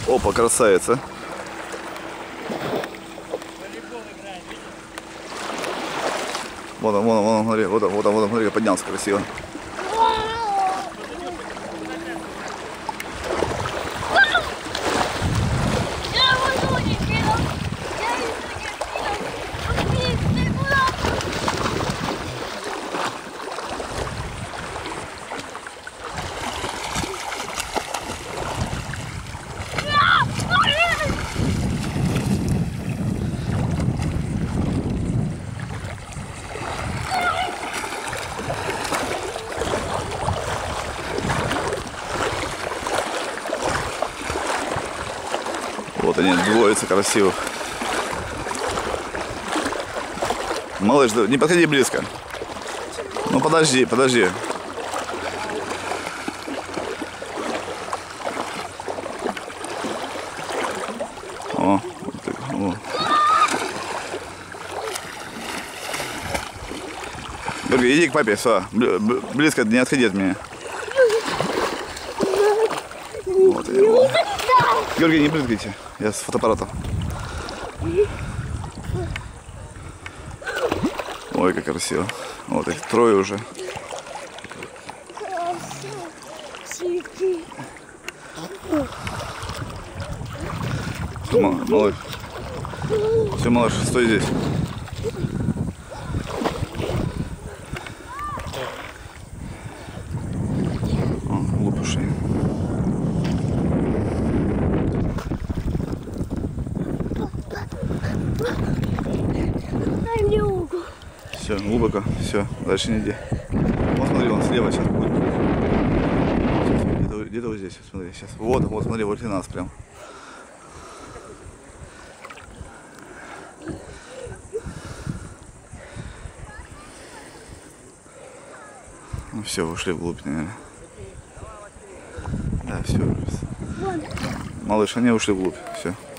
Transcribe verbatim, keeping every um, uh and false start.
Опа, красавица. Вон он, вон он, вон он, смотри, вот он, вот он, вот он, смотри, поднялся красиво. Вот они, двоица красивых. Малыш, не подходи близко. Ну подожди, подожди. О, о. Георгий, иди к папе, все. Близко не отходи от меня. Вот они. Георгий, не брызгайте, я с фотоаппаратом. Ой, как красиво. Вот их трое уже. Все, малыш. Все, малыш, стой здесь. О, глупыши. Все, глубоко, все, дальше не иди. Вот смотри, он слева сейчас будет. Где-то, где-то вот здесь, смотри, сейчас. Вот, вот, смотри, возле нас прям. Ну все, ушли вглубь, наверное. Да, все. Малыш, они ушли вглубь, все.